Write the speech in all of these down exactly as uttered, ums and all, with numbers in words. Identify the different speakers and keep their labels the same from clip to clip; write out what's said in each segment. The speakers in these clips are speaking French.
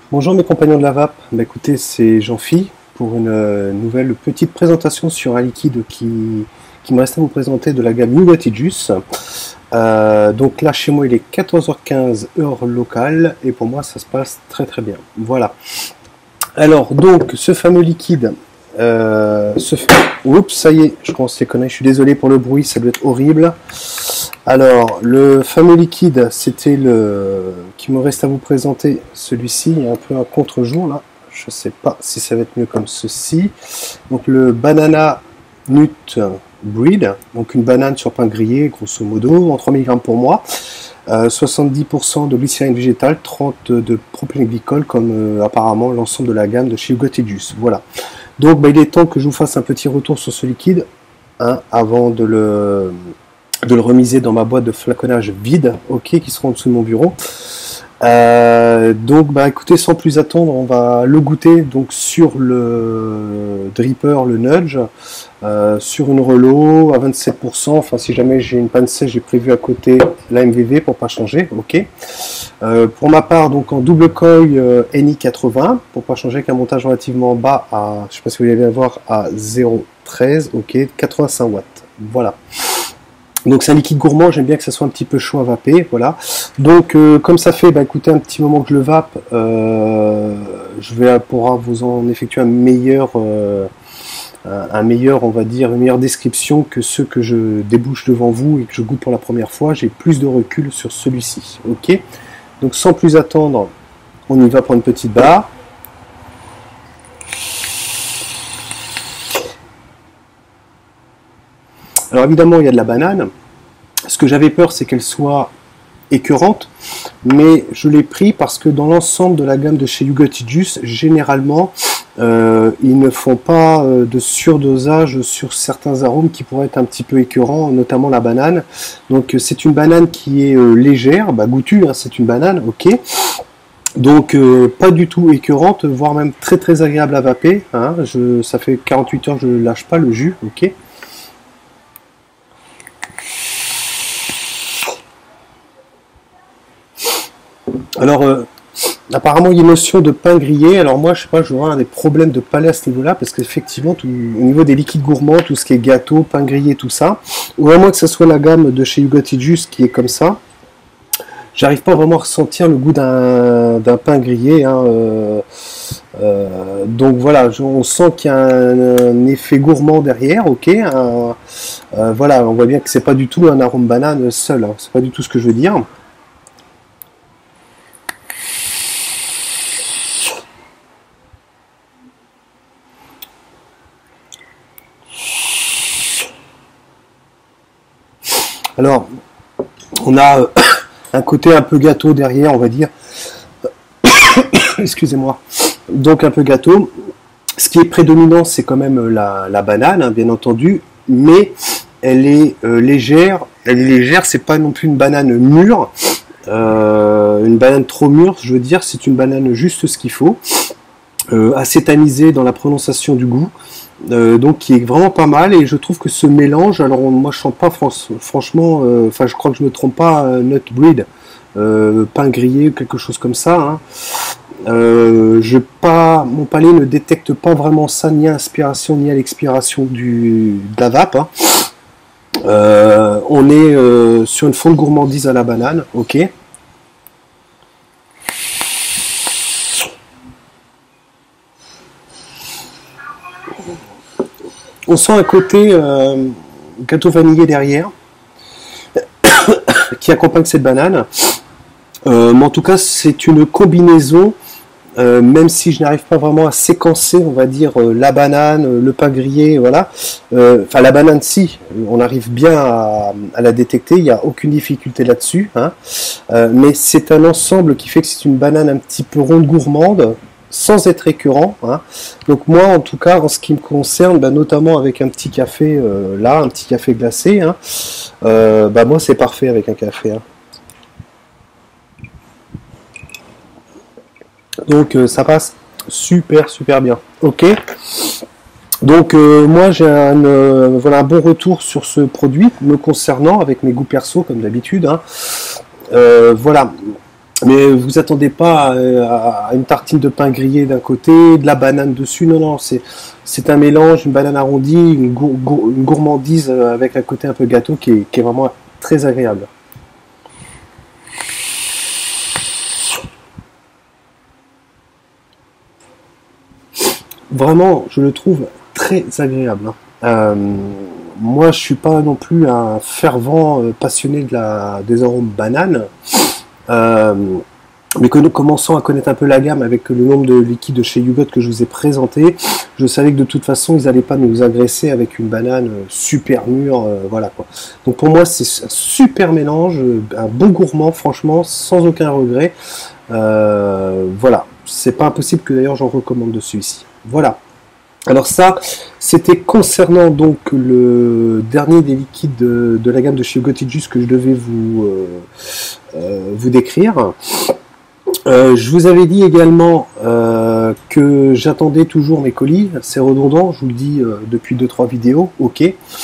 Speaker 1: Bonjour mes compagnons de la vape, bah, écoutez c'est Jean-Phi pour une euh, nouvelle petite présentation sur un liquide qui, qui me reste à vous présenter de la gamme Nugatti Juice. Euh, donc là chez moi il est quatorze heures quinze heure locale et pour moi ça se passe très très bien. Voilà. Alors donc ce fameux liquide, euh, ce... oups ça y est, je commence à déconner, je suis désolé pour le bruit, ça doit être horrible. Alors, le fameux liquide, c'était le qui me reste à vous présenter. Celui-ci, il y a un peu un contre-jour là. Je ne sais pas si ça va être mieux comme ceci. Donc le Banana Nut Breed, donc une banane sur pain grillé, grosso modo, en trois milligrammes pour moi. Euh, soixante-dix pour cent de glycérine végétale, trente de propylène-glycol, comme euh, apparemment l'ensemble de la gamme de chez Nugatti Juice. Voilà. Donc bah, il est temps que je vous fasse un petit retour sur ce liquide, hein, avant de le... de le remiser dans ma boîte de flaconnage vide, ok, qui sera en dessous de mon bureau. Euh, donc, bah, écoutez, sans plus attendre, on va le goûter donc sur le dripper, le nudge, euh, sur une relo à vingt-sept pour cent. Enfin, si jamais j'ai une panne sèche, j'ai prévu à côté la M V V pour pas changer, ok. Euh, pour ma part, donc en double coil euh, N I quatre-vingts pour pas changer, avec un montage relativement bas à, je sais pas si vous allez voir, à zéro virgule treize, ok, quatre-vingt-cinq watts. Voilà. Donc c'est un liquide gourmand, j'aime bien que ça soit un petit peu chaud à vaper, voilà. Donc euh, comme ça fait, bah, écoutez, un petit moment que je le vape, euh, je vais pouvoir vous en effectuer un meilleur, euh, un, un meilleur, on va dire, une meilleure description que ceux que je débouche devant vous et que je goûte pour la première fois. J'ai plus de recul sur celui-ci, ok. Donc sans plus attendre, on y va pour une petite barre. Alors évidemment, il y a de la banane. Ce que j'avais peur, c'est qu'elle soit écœurante, mais je l'ai pris parce que dans l'ensemble de la gamme de chez Nugatti Juice, généralement, euh, ils ne font pas euh, de surdosage sur certains arômes qui pourraient être un petit peu écœurants, notamment la banane. Donc c'est une banane qui est euh, légère, bah, goûtue, hein, c'est une banane, ok. Donc euh, pas du tout écœurante, voire même très très agréable à vaper. Hein. Je, ça fait quarante-huit heures que je ne lâche pas le jus, ok. Alors, euh, apparemment, il y a une notion de pain grillé. Alors moi, je sais pas, j'aurai des problèmes de palais à ce niveau-là, parce qu'effectivement, au niveau des liquides gourmands, tout ce qui est gâteau, pain grillé, tout ça, ou à moins que ce soit la gamme de chez Nugatti Juice qui est comme ça, j'arrive pas vraiment à ressentir le goût d'un d'un pain grillé. Hein, euh, euh, donc voilà, on sent qu'il y a un, un effet gourmand derrière, ok. Un, euh, voilà, on voit bien que c'est pas du tout un arôme banane seul. Hein, c'est pas du tout ce que je veux dire. Alors, on a euh, un côté un peu gâteau derrière, on va dire. Excusez-moi. Donc un peu gâteau. Ce qui est prédominant, c'est quand même la, la banane, hein, bien entendu, mais elle est euh, légère. Elle est légère, c'est pas non plus une banane mûre, euh, une banane trop mûre, je veux dire, c'est une banane juste ce qu'il faut, euh, assez tamisée dans la prononciation du goût. Euh, donc qui est vraiment pas mal, et je trouve que ce mélange, alors on, moi je sens pas franchement, enfin euh, je crois que je me trompe pas, euh, nut breed, euh, pain grillé, quelque chose comme ça, hein. euh, je pas, mon palais ne détecte pas vraiment ça, ni à l'inspiration ni à l'expiration du de la vape, hein. euh, on est euh, sur une fonte gourmandise à la banane, ok. On sent un côté euh, gâteau vanillé derrière qui accompagne cette banane. Euh, mais en tout cas, c'est une combinaison, euh, même si je n'arrive pas vraiment à séquencer, on va dire, euh, la banane, le pain grillé, voilà. Euh, enfin, la banane, si, on arrive bien à, à la détecter, il n'y a aucune difficulté là-dessus. Hein. Euh, mais c'est un ensemble qui fait que c'est une banane un petit peu ronde, gourmande, sans être écœurant, hein. Donc moi en tout cas en ce qui me concerne, bah, notamment avec un petit café euh, là, un petit café glacé, hein, euh, bah moi c'est parfait avec un café, hein. Donc euh, ça passe super super bien, ok. Donc euh, moi j'ai un, euh, voilà, un bon retour sur ce produit me concernant avec mes goûts perso comme d'habitude, hein. euh, voilà. Mais vous attendez pas à, à une tartine de pain grillé d'un côté, de la banane dessus. Non, non, c'est c'est un mélange, une banane arrondie, une, gour, gour, une gourmandise avec un côté un peu gâteau qui est, qui est vraiment très agréable. Vraiment, je le trouve très agréable. Hein. Euh, moi, je suis pas non plus un fervent euh, passionné de la, des arômes bananes. Euh, mais que nous commençons à connaître un peu la gamme avec le nombre de liquides de chez Yugot que je vous ai présenté, je savais que de toute façon ils n'allaient pas nous agresser avec une banane super mûre, euh, voilà quoi. Donc pour moi c'est un super mélange, un bon gourmand franchement, sans aucun regret. Euh, voilà, c'est pas impossible que d'ailleurs j'en recommande de celui-ci. Voilà. Alors ça, c'était concernant donc le dernier des liquides de, de la gamme de chez Gotigis que je devais vous, euh, euh, vous décrire. Euh, je vous avais dit également euh, que j'attendais toujours mes colis, c'est redondant, je vous le dis euh, depuis deux trois vidéos, ok.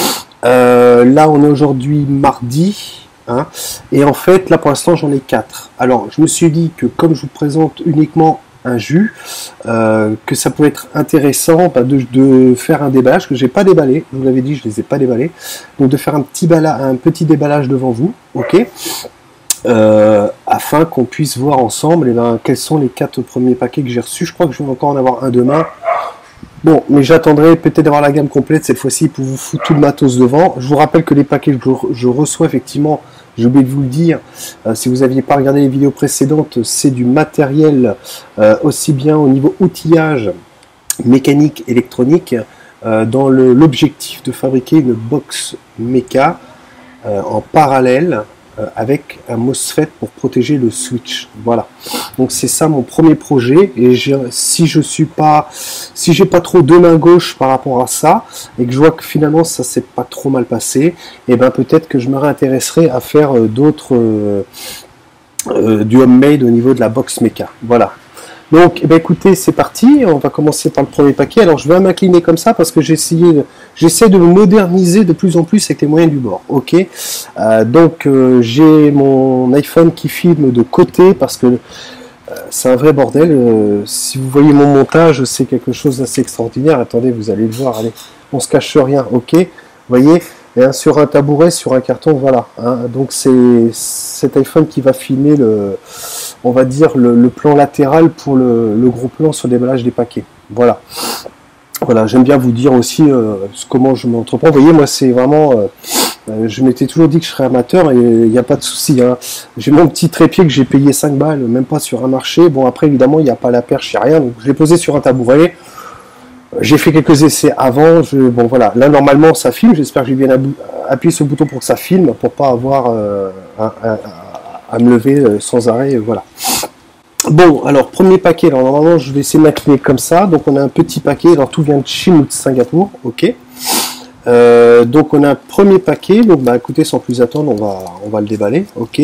Speaker 1: Euh, là on est aujourd'hui mardi, hein, et en fait là pour l'instant j'en ai quatre. Alors je me suis dit que comme je vous présente uniquement un jus, euh, que ça peut être intéressant bah, de, de faire un déballage que j'ai pas déballé, je vous l'avais dit je les ai pas déballés, donc de faire un petit, bala, un petit déballage devant vous, ok. Euh, afin qu'on puisse voir ensemble eh ben, quels sont les quatre premiers paquets que j'ai reçus. Je crois que je vais encore en avoir un demain. Bon, mais j'attendrai peut-être d'avoir la gamme complète cette fois-ci pour vous foutre tout le matos devant. Je vous rappelle que les paquets que je, je reçois, effectivement, j'ai oublié de vous le dire, euh, si vous n'aviez pas regardé les vidéos précédentes, c'est du matériel euh, aussi bien au niveau outillage, mécanique, électronique, euh, dans l'objectif de fabriquer une box méca euh, en parallèle avec un MOSFET pour protéger le switch. Voilà. Donc c'est ça mon premier projet. Et je, si je suis pas, si j'ai pas trop de main gauche par rapport à ça, et que je vois que finalement ça s'est pas trop mal passé, et ben peut-être que je me réintéresserai à faire d'autres euh, euh, du homemade au niveau de la box méca. Voilà. Donc, eh ben, écoutez, c'est parti. On va commencer par le premier paquet. Alors, je vais m'incliner comme ça parce que j'ai essayé, de, j'essaie de me moderniser de plus en plus avec les moyens du bord. Ok. Euh, donc, euh, j'ai mon iPhone qui filme de côté parce que euh, c'est un vrai bordel. Euh, si vous voyez mon montage, c'est quelque chose d'assez extraordinaire. Attendez, vous allez le voir. Allez, on se cache rien. Ok. Vous voyez, hein, sur un tabouret, sur un carton, voilà. Hein. Donc, c'est cet iPhone qui va filmer le on va dire le, le plan latéral pour le, le gros plan sur le déballage des paquets. Voilà. Voilà, j'aime bien vous dire aussi euh, comment je m'entreprends. Vous voyez, moi c'est vraiment, euh, euh, je m'étais toujours dit que je serais amateur et il n'y a pas de souci. Hein. J'ai mon petit trépied que j'ai payé cinq balles, même pas sur un marché. Bon après évidemment il n'y a pas la perche, il n'y a rien. Donc je l'ai posé sur un tabouret. J'ai fait quelques essais avant. Je, bon voilà, là normalement ça filme. J'espère que j'ai bien appuyé sur le bouton pour que ça filme, pour pas avoir euh, un, un, un à me lever sans arrêt, voilà. Bon, alors, premier paquet, alors normalement, je vais essayer de m'incliner comme ça, donc on a un petit paquet, alors tout vient de Chine ou de Singapour, ok. Euh, donc on a un premier paquet, donc bah écoutez, sans plus attendre, on va, on va le déballer, ok.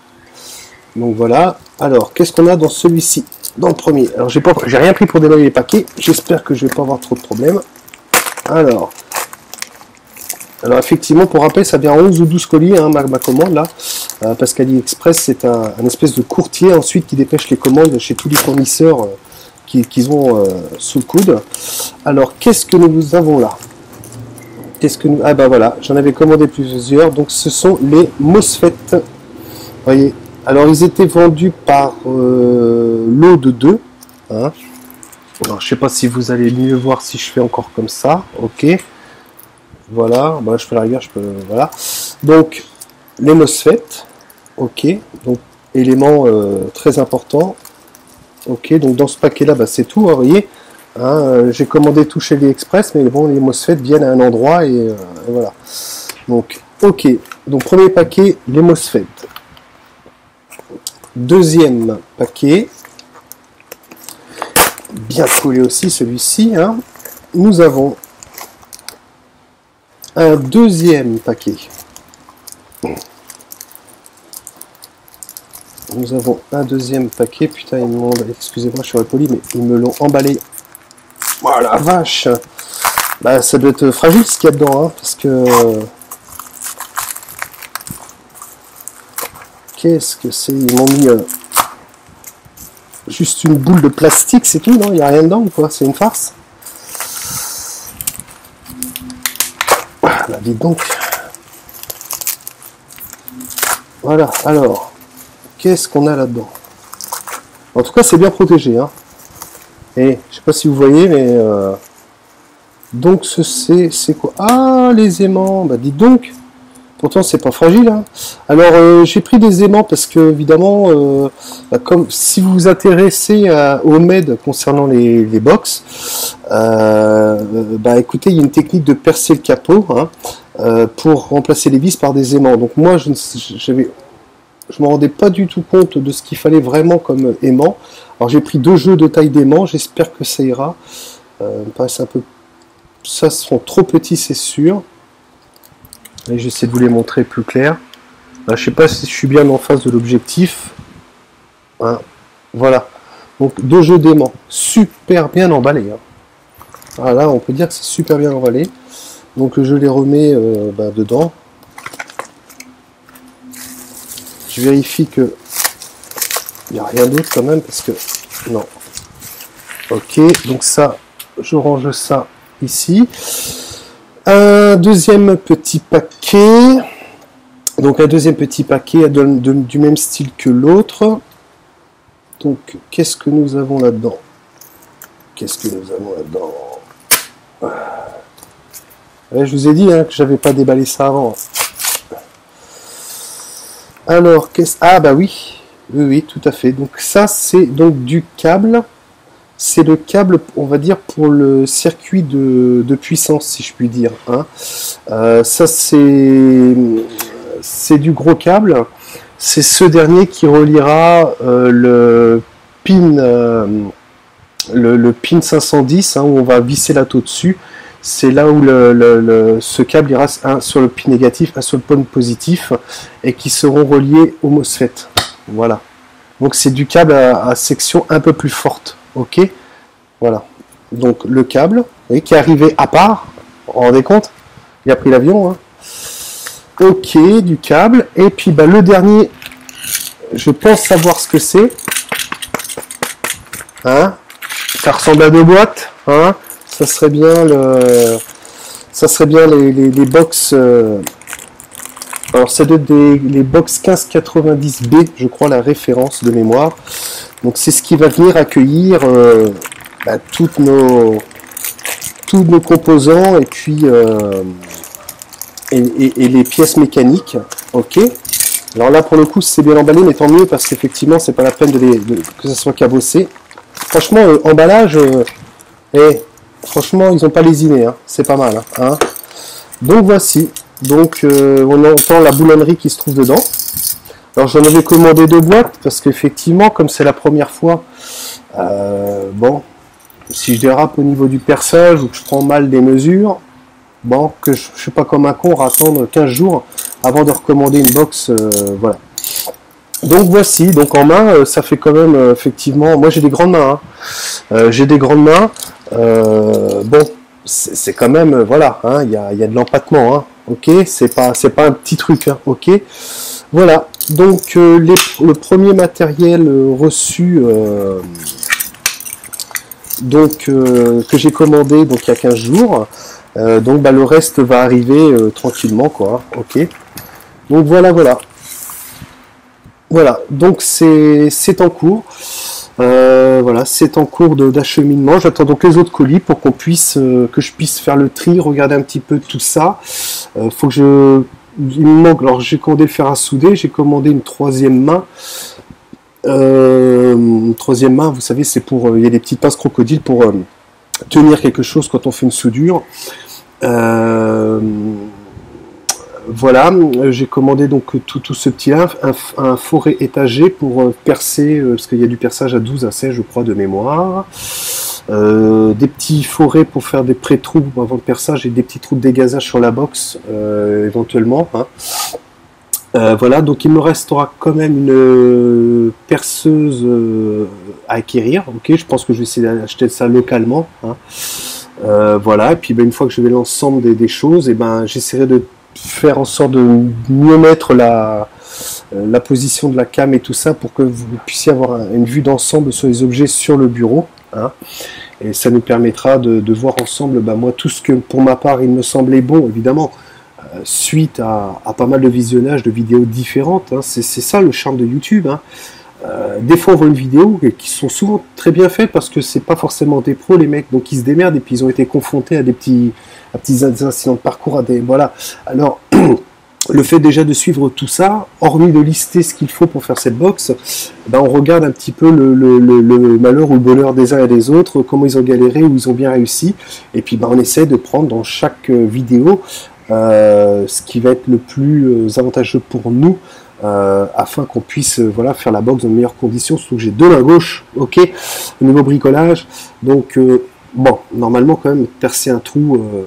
Speaker 1: Donc voilà, alors, qu'est-ce qu'on a dans celui-ci, dans le premier? Alors, j'ai pas, j'ai rien pris pour déballer les paquets, j'espère que je vais pas avoir trop de problèmes. Alors... Alors effectivement, pour rappel, ça vient onze ou douze colis, hein, ma, ma commande là, euh, parce qu'AliExpress c'est un, un espèce de courtier ensuite qui dépêche les commandes chez tous les fournisseurs euh, qu'ils qui ont euh, sous le coude. Alors qu'est-ce que nous avons là? Qu'est-ce que nous... Ah ben voilà, j'en avais commandé plusieurs, donc ce sont les MOSFET. Vous voyez, alors ils étaient vendus par euh, lot de deux. Hein. Alors je sais pas si vous allez mieux voir si je fais encore comme ça, ok. Voilà, bah, je fais la rigueur, je peux, voilà. Donc, les MOSFET, ok, donc, élément euh, très important, ok, donc dans ce paquet-là, bah, c'est tout, hein, vous voyez, hein, euh, j'ai commandé tout chez AliExpress, mais bon, les MOSFET viennent à un endroit, et, euh, et voilà. Donc, ok, donc premier paquet, les MOSFET. Deuxième paquet, bien collé aussi, celui-ci, hein, nous avons un deuxième paquet. Nous avons un deuxième paquet. Putain, ils m'ont... Excusez-moi, je suis impoli, mais ils me l'ont emballé. Oh la vache! Bah, ça doit être fragile ce qu'il y a dedans, hein, parce que... Qu'est-ce que c'est? Ils m'ont mis... Euh... juste une boule de plastique, c'est tout, non? Il n'y a rien dedans ou quoi? C'est une farce? Bah, dites donc. Voilà, alors, qu'est-ce qu'on a là-dedans? En tout cas, c'est bien protégé, hein. Et je sais pas si vous voyez, mais euh, donc ce c'est c'est quoi? Ah, les aimants. Bah dites donc. Pourtant, c'est pas fragile, hein. Alors, euh, j'ai pris des aimants parce que, évidemment, euh, bah, comme si vous vous intéressez à, au M E D concernant les, les box, euh, bah écoutez, il y a une technique de percer le capot, hein, euh, pour remplacer les vis par des aimants. Donc moi, je ne j'avais, je me rendais pas du tout compte de ce qu'il fallait vraiment comme aimant. Alors j'ai pris deux jeux de taille d'aimant. J'espère que ça ira. Euh, me paraissent un peu, ça sont trop petits, c'est sûr. Et j'essaie de vous les montrer plus clair. Là, je sais pas si je suis bien en face de l'objectif. Hein, voilà. Donc deux jeux d'aimants, super bien emballés. Hein. Ah, là, on peut dire que c'est super bien emballé. Donc je les remets euh, bah, dedans. Je vérifie que il n'y a rien d'autre quand même parce que non. Ok, donc ça, je range ça ici. Un deuxième petit paquet, donc un deuxième petit paquet de, de, du même style que l'autre. Donc qu'est-ce que nous avons là-dedans? Qu'est-ce que nous avons là-dedans? Ouais, je vous ai dit hein, que j'avais pas déballé ça avant. Alors qu'est-ce ah bah oui, oui oui tout à fait. Donc ça c'est donc du câble. C'est le câble, on va dire, pour le circuit de, de puissance, si je puis dire. Hein. Euh, ça, c'est c'est du gros câble. C'est ce dernier qui reliera euh, le pin euh, le, le pin cinq cent dix, hein, où on va visser la taux dessus. C'est là où le, le, le, ce câble ira un sur le pin négatif, un sur le pin positif, et qui seront reliés au MOSFET. Voilà. Donc c'est du câble à, à section un peu plus forte. Ok, voilà. Donc le câble, vous voyez, qui est arrivé à part, vous vous rendez compte? Il a pris l'avion. Hein. Ok, du câble. Et puis bah, le dernier, je pense savoir ce que c'est. Hein, ça ressemble à deux boîtes. Hein, ça serait bien le, ça serait bien les, les, les box. Euh... Alors ça doit être des, les box quinze quatre-vingt-dix B, je crois la référence de mémoire. Donc c'est ce qui va venir accueillir euh, bah, toutes nos, tous nos composants et puis euh, et, et, et les pièces mécaniques. Ok. Alors là pour le coup c'est bien emballé, mais tant mieux parce qu'effectivement c'est pas la peine de les, de, que ça soit cabossé. Franchement euh, emballage, euh, et franchement ils ont pas lésiné, hein, c'est pas mal. Hein. Donc voici. Donc euh, on entend la boulonnerie qui se trouve dedans. Alors j'en avais commandé deux boîtes parce qu'effectivement comme c'est la première fois, euh, bon, si je dérape au niveau du perçage ou que je prends mal des mesures, bon, que je ne suis pas comme un con à attendre quinze jours avant de recommander une box, euh, voilà. Donc voici, donc en main, euh, ça fait quand même euh, effectivement, moi j'ai des grandes mains, hein. euh, j'ai des grandes mains, euh, bon, c'est quand même, euh, voilà, il hein, y, a, y a de l'empattement, hein, ok, c'est pas, c'est pas un petit truc, hein, ok. Voilà, donc euh, les, le premier matériel euh, reçu, euh, donc euh, que j'ai commandé donc il y a quinze jours, euh, donc bah, le reste va arriver euh, tranquillement quoi, ok. Donc voilà, voilà, voilà, donc c'est c'est en cours, euh, voilà, c'est en cours d'acheminement. J'attends donc les autres colis pour qu'on puisse, euh, que je puisse faire le tri, regarder un petit peu tout ça. Euh, faut que je Il me manque, alors j'ai commandé le fer à souder, j'ai commandé une troisième main. Euh, une troisième main, vous savez, c'est pour, il y a des petites pinces crocodiles pour euh, tenir quelque chose quand on fait une soudure. Euh, voilà, j'ai commandé donc tout, tout ce petit là, un, un forêt étagé pour percer, parce qu'il y a du perçage à douze à seize, je crois, de mémoire. Euh, des petits forêts pour faire des pré-trous avant le perçage et des petits trous de dégazage sur la box euh, éventuellement. Hein. Euh, voilà, donc il me restera quand même une perceuse euh, à acquérir. Ok, je pense que je vais essayer d'acheter ça localement. Hein. Euh, voilà, et puis ben, une fois que je vais l'ensemble des, des choses, et ben j'essaierai de faire en sorte de mieux mettre la euh, la position de la cam et tout ça pour que vous puissiez avoir un, une vue d'ensemble sur les objets sur le bureau. Hein. Et ça nous permettra de, de voir ensemble, bah, moi, tout ce que pour ma part il me semblait bon, évidemment, euh, suite à, à pas mal de visionnages de vidéos différentes. Hein. C'est ça le charme de YouTube. Hein. Euh, des fois on voit une vidéo qui sont souvent très bien faites parce que c'est pas forcément des pros les mecs, donc ils se démerdent et puis ils ont été confrontés à des petits, à petits incidents de parcours, à des voilà. Alors le fait déjà de suivre tout ça, hormis de lister ce qu'il faut pour faire cette box, ben on regarde un petit peu le, le, le, le malheur ou le bonheur des uns et des autres, comment ils ont galéré ou ils ont bien réussi, et puis ben on essaie de prendre dans chaque vidéo euh, ce qui va être le plus avantageux pour nous. Euh, afin qu'on puisse euh, voilà, faire la box dans de meilleures conditions, surtout que j'ai deux mains gauche, ok, au niveau bricolage, donc euh, bon, normalement quand même percer un trou, euh,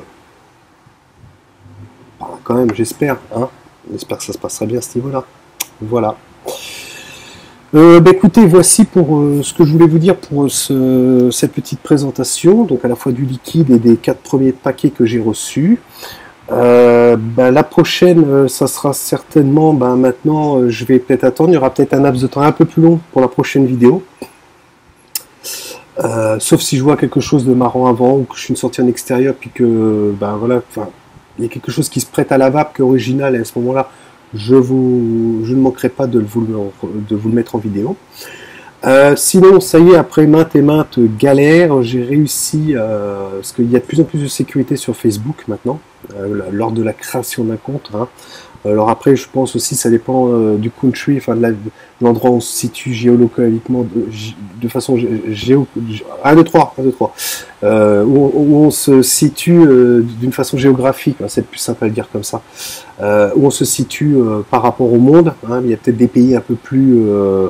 Speaker 1: bah, quand même j'espère, hein, j'espère que ça se passera bien à ce niveau là, voilà. Euh, bah, écoutez, voici pour euh, ce que je voulais vous dire pour ce, cette petite présentation, donc à la fois du liquide et des quatre premiers paquets que j'ai reçus. Euh, ben, la prochaine, euh, ça sera certainement, ben, maintenant, euh, je vais peut-être attendre, il y aura peut-être un laps de temps un peu plus long pour la prochaine vidéo. Euh, sauf si je vois quelque chose de marrant avant, ou que je suis une sortie en extérieur, puis que, ben voilà, enfin, il y a quelque chose qui se prête à la vape, qui est original, et à ce moment-là, je, vous, je ne manquerai pas de vous, de vous le mettre en vidéo. Euh, sinon, ça y est, après maintes et maintes galères, j'ai réussi, euh, parce qu'il y a de plus en plus de sécurité sur Facebook maintenant, euh, lors de la création d'un compte. Hein. Alors après, je pense aussi, ça dépend euh, du country, enfin de l'endroit où on se situe géolocaliquement, de, de façon géo... un, deux, trois, un, deux, trois. Euh, où, où on se situe euh, d'une façon géographique, hein, c'est plus simple à le dire comme ça, euh, où on se situe euh, par rapport au monde. Hein, il y a peut-être des pays un peu plus... Euh,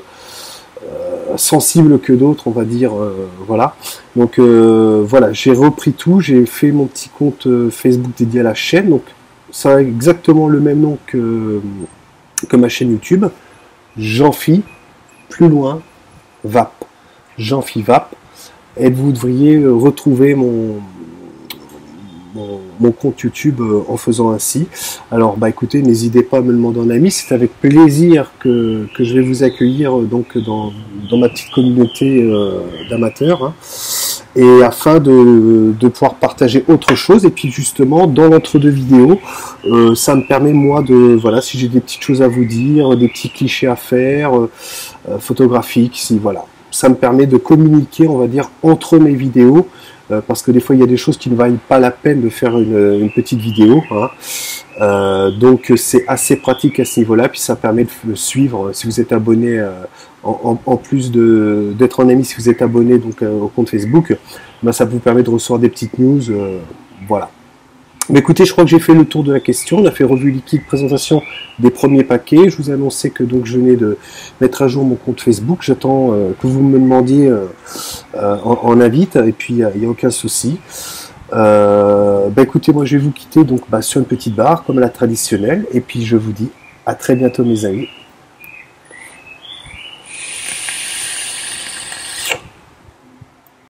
Speaker 1: sensible que d'autres, on va dire, euh, voilà. Donc euh, voilà, j'ai repris tout, j'ai fait mon petit compte euh, Facebook dédié à la chaîne, donc ça a exactement le même nom que, que ma chaîne YouTube, Jean-Phi, plus loin, Vap, Jean-Phi Vap, et vous devriez retrouver mon, mon, mon compte YouTube en faisant ainsi. Alors bah écoutez, n'hésitez pas à me le demander en ami, c'est avec plaisir que, que je vais vous accueillir donc dans, dans ma petite communauté euh, d'amateurs, hein, et afin de, de pouvoir partager autre chose. Et puis justement dans l'entre-deux vidéos, euh, ça me permet moi de, voilà, si j'ai des petites choses à vous dire, des petits clichés à faire, euh, photographiques, si voilà, ça me permet de communiquer, on va dire, entre mes vidéos, euh, parce que des fois il y a des choses qui ne valent pas la peine de faire une, une petite vidéo, hein. Euh, donc c'est assez pratique à ce niveau-là, puis ça permet de suivre, si vous êtes abonné, euh, en, en, en plus de d'être en ami, si vous êtes abonné donc euh, au compte Facebook, ben, ça vous permet de recevoir des petites news, euh, voilà. Mais écoutez, je crois que j'ai fait le tour de la question. On a fait revue liquide, présentation des premiers paquets. Je vous ai annoncé que donc je venais de mettre à jour mon compte Facebook. J'attends euh, que vous me demandiez euh, euh, en, en invite, et puis il n'y a, a aucun souci. Euh, bah écoutez, moi je vais vous quitter donc bah, sur une petite barre comme la traditionnelle, et puis je vous dis à très bientôt mes amis.